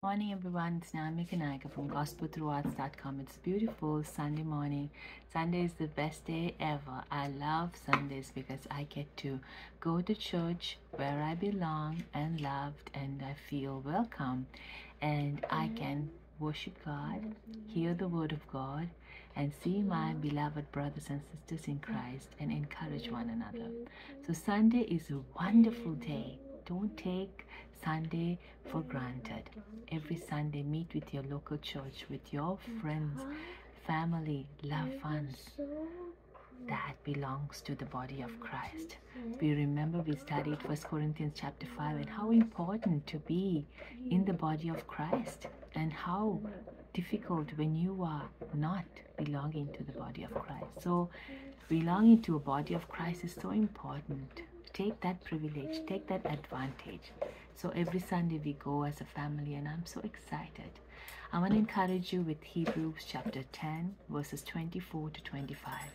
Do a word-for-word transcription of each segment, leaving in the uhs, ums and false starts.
Morning everyone, it's Naomi Kanayaka from gospel through arts dot com. It's beautiful Sunday morning. Sunday is the best day ever. I love Sundays because I get to go to church where I belong and loved, and I feel welcome, and I can worship God, hear the word of God, and see my beloved brothers and sisters in Christ and encourage one another. So Sunday is a wonderful day. Don't take Sunday for granted. Every Sunday, meet with your local church, with your friends, family, loved ones that belongs to the body of Christ. We remember we studied First Corinthians chapter five and how important to be in the body of Christ, and how difficult when you are not belonging to the body of Christ. So belonging to a body of Christ is so important. Take that privilege, take that advantage. So every Sunday we go as a family, and I'm so excited. I want to encourage you with Hebrews chapter ten, verses twenty-four to twenty-five.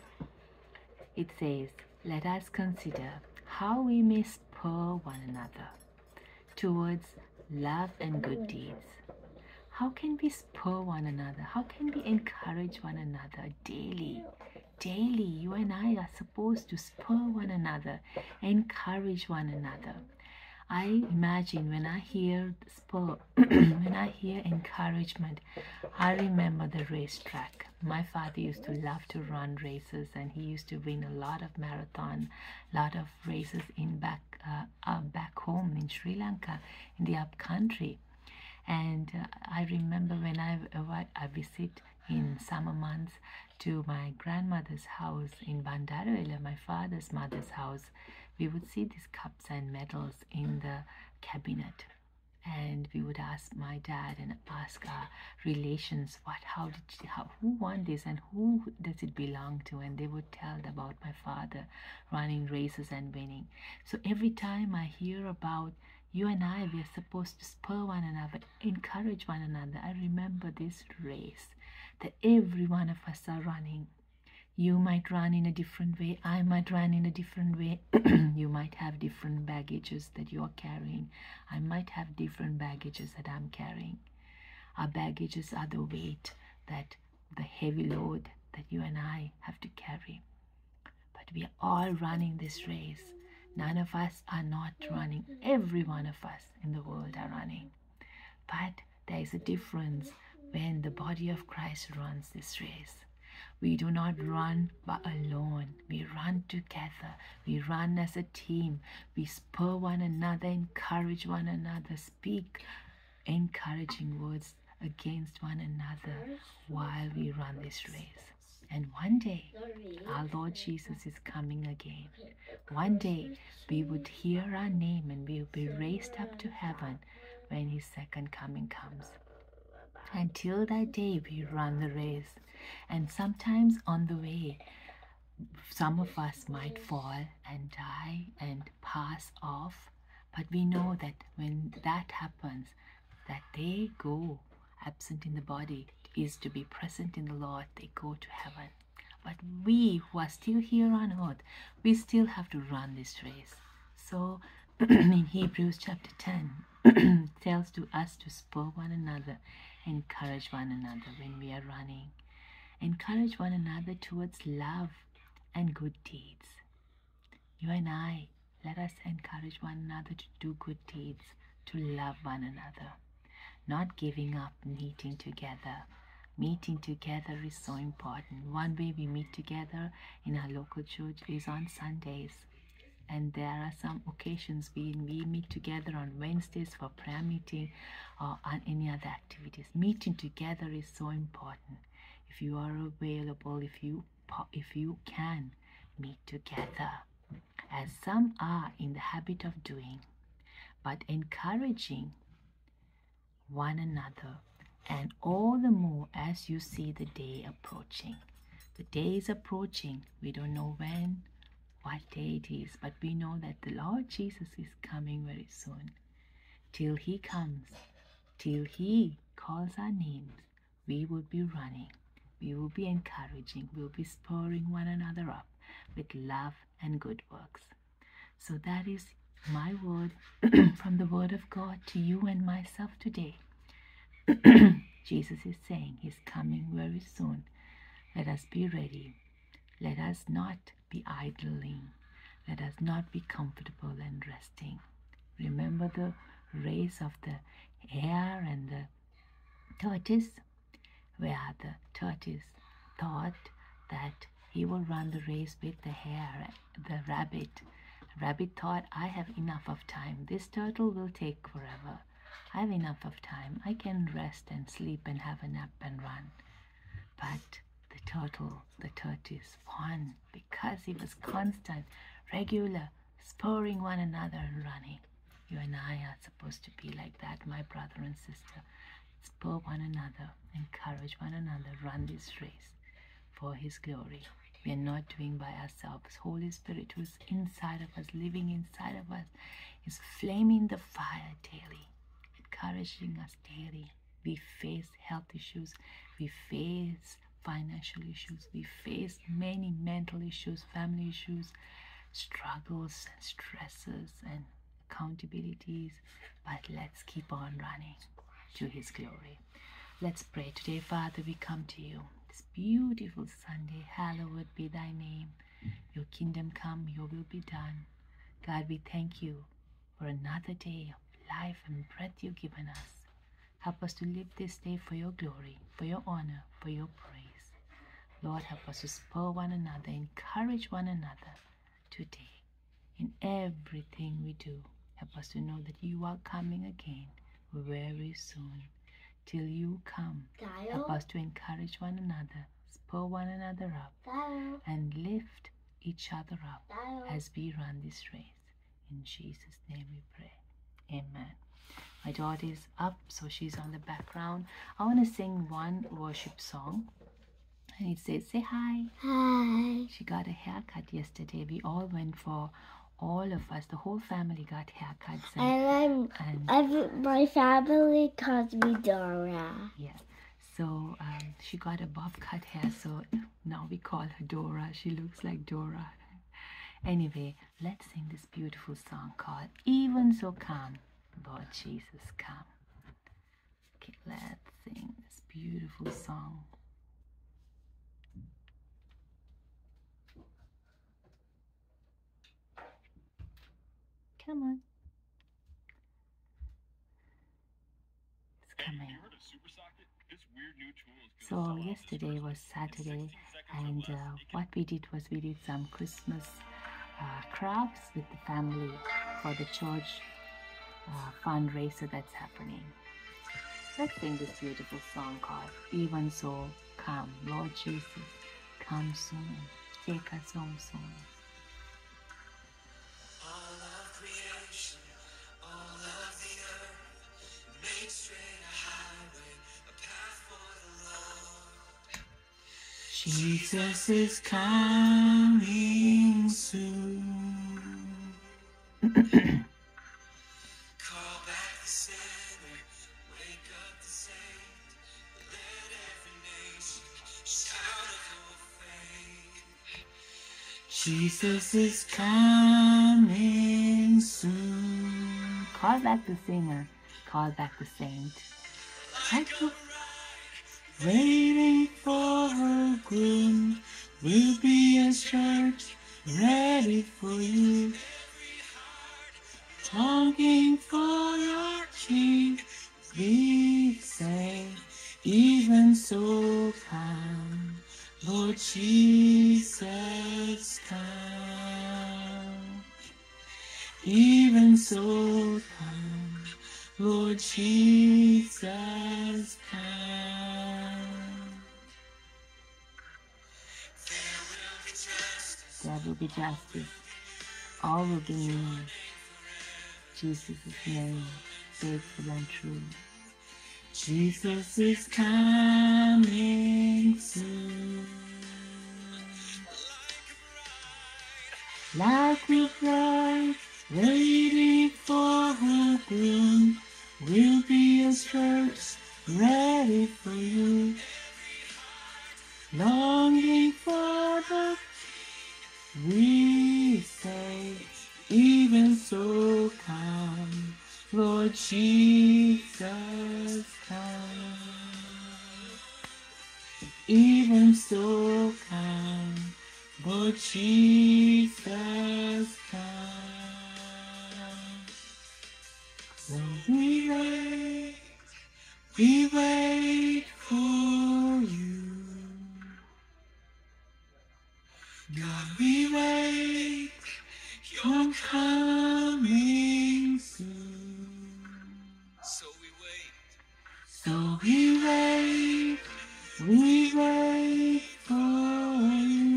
It says, "Let us consider how we may spur one another towards love and good deeds." How can we spur one another? How can we encourage one another daily? Daily, you and I are supposed to spur one another, encourage one another. I imagine when I hear spur, when I hear encouragement, I remember the racetrack. My father used to love to run races, and he used to win a lot of marathon, lot of races in back, uh, uh, back home in Sri Lanka, in the up country. And uh, I remember when I, uh, I visit in summer months to my grandmother's house in Bandarwala, my father's mother's house, we would see these cups and medals in the cabinet. And we would ask my dad and ask our relations, what, how did, she, how, who won this and who does it belong to? And they would tell about my father running races and winning. So every time I hear about you and I, we are supposed to spur one another, encourage one another. I remember this race that every one of us are running. You might run in a different way. I might run in a different way. You might have different baggages that you are carrying. I might have different baggages that I'm carrying. Our baggages are the weight, that the heavy load that you and I have to carry. But we are all running this race. None of us are not running. Every one of us in the world are running. But there is a difference when the body of Christ runs this race. We do not run but alone. We run together. We run as a team. We spur one another, encourage one another, speak encouraging words against one another while we run this race. And one day, our Lord Jesus is coming again. One day, we would hear our name and we will be raised up to heaven when His second coming comes. Until that day, we run the race. And sometimes on the way, some of us might fall and die and pass off. But we know that when that happens, that they go absent in the body is to be present in the Lord. They go to heaven. But we who are still here on earth, we still have to run this race. So in Hebrews chapter ten, it tells to us to spur one another, encourage one another when we are running. Encourage one another towards love and good deeds. You and I, let us encourage one another to do good deeds, to love one another. Not giving up, meeting together. Meeting together is so important. One way we meet together in our local church is on Sundays. And there are some occasions when we meet together on Wednesdays for prayer meeting or on any other activities. Meeting together is so important. If you are available, if you if you can, meet together, as some are in the habit of doing, but encouraging one another, and all the more as you see the day approaching. The day is approaching. We don't know when, what day it is, but we know that the Lord Jesus is coming very soon. Till He comes, till He calls our names, we will be running. We will be encouraging. We'll be spurring one another up with love and good works. So that is my word from the Word of God to you and myself today. Jesus is saying he's coming very soon. Let us be ready. Let us not be idling. Let us not be comfortable and resting. Remember the race of the hare and the tortoise, where the tortoise thought that he will run the race with the hare, the rabbit. Rabbit thought, I have enough of time. This turtle will take forever. I have enough of time. I can rest and sleep and have a nap and run. But the turtle, the tortoise, won because he was constant, regular, spurring one another and running. You and I are supposed to be like that, my brother and sister. Spur one another, encourage one another, run this race for His glory. We are not doing by ourselves. Holy Spirit, who is inside of us, living inside of us, is flaming the fire daily, encouraging us daily. We face health issues, we face financial issues, we face many mental issues, family issues, struggles and stresses and accountabilities, but let's keep on running to His glory. Let's pray. Today, Father, we come to you this beautiful Sunday. Hallowed be thy name. Your kingdom come, your will be done. God, we thank you for another day of life and breath you've given us. Help us to live this day for your glory, for your honor, for your praise. Lord, help us to spur one another, encourage one another today in everything we do. Help us to know that you are coming again very soon. Till you come, Dial. Help us to encourage one another, spur one another up, Dial. And lift each other up Dial. As we run this race. In Jesus' name we pray. Amen. My daughter is up, so she's on the background. I want to sing one worship song. And it says, say hi. Hi. She got a haircut yesterday. We all went for, all of us, the whole family got haircuts. And, and, I'm, and my family calls me Dora. Yeah. So um, she got a bob cut hair, so now we call her Dora. She looks like Dora. Anyway, let's sing this beautiful song called Even So Come, Lord Jesus Come. Okay, let's sing this beautiful song. Come on. It's coming. So yesterday was Saturday, and uh, what we did was we did some Christmas uh, crafts with the family for the church uh, fundraiser that's happening. Let's sing this beautiful song called Even So Come, Lord Jesus, come soon, take us home soon. Jesus is coming soon. Call back the sinner, wake up the saint, let every nation shout of your faith. Jesus is coming soon. Call back the singer, call back the saint. Like a waiting for her groom, we'll be a church ready for you. Longing for your King, we say, even so come, Lord Jesus, come. Even so come, Lord Jesus, come. There will be justice. All will be new. Jesus' name, faithful and true. Jesus is coming soon. Like a bride waiting for her groom, we'll be as church ready for you. Longing for the we say, even so come, Lord Jesus, come. even so come, Lord Jesus, come. So we wait, we wait for you. God, we wait, you're coming soon. So we wait, so we wait, we wait for you.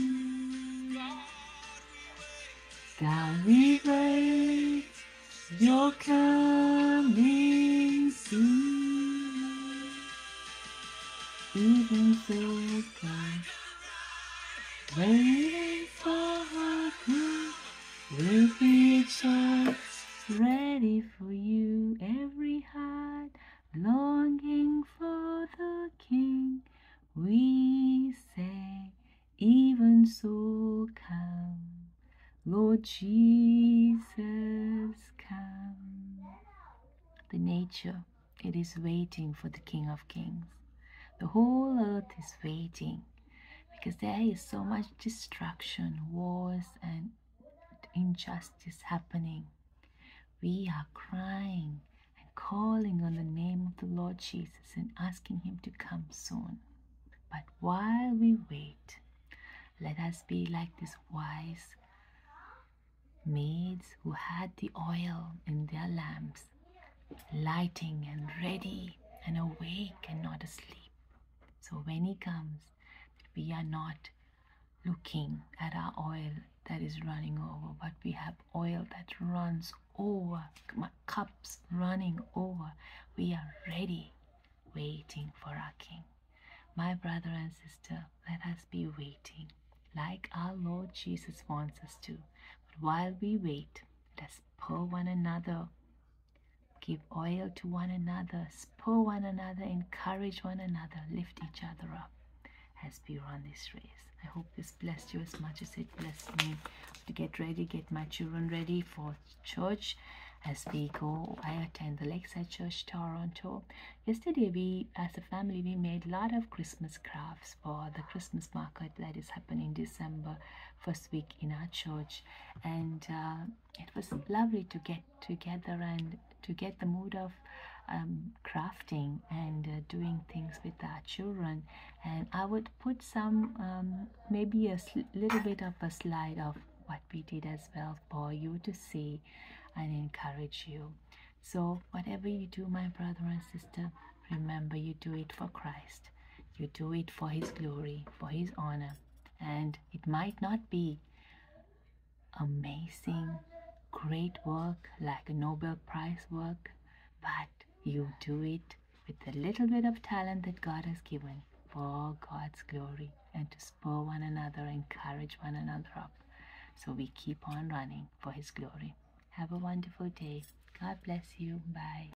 God, we wait, you're coming soon. Even so, God, waiting for you, we'll be just ready for you. Every heart longing for the King, we say, even so come, Lord Jesus, come. The nature, it is waiting for the King of Kings. The whole earth is waiting because there is so much destruction, wars, and injustice happening. We are crying and calling on the name of the Lord Jesus and asking Him to come soon. But while we wait, let us be like these wise maids who had the oil in their lamps, lighting and ready and awake and not asleep. So when He comes, we are not looking at our oil that is running over, but we have oil that runs over, cups running over. We are ready, waiting for our King. My brother and sister, let us be waiting like our Lord Jesus wants us to. But while we wait, let's spur one another, give oil to one another, spur one another, encourage one another, lift each other up as we run this race. I hope this blessed you as much as it blessed me. To get ready, get my children ready for church as we go. I attend the Lakeside Church, Toronto. Yesterday, we, as a family, we made a lot of Christmas crafts for the Christmas market that is happening December first week in our church, and uh, it was lovely to get together and to get the mood of um, crafting and uh, doing things with our children. And I would put some um, maybe a little bit of a slide of what we did as well for you to see and encourage you. So whatever you do, my brother and sister, remember you do it for Christ. You do it for His glory, for His honor. And it might not be amazing, great work like a Nobel Prize work, but you do it with a little bit of talent that God has given for God's glory and to spur one another, encourage one another up. So we keep on running for His glory. Have a wonderful day. God bless you. Bye.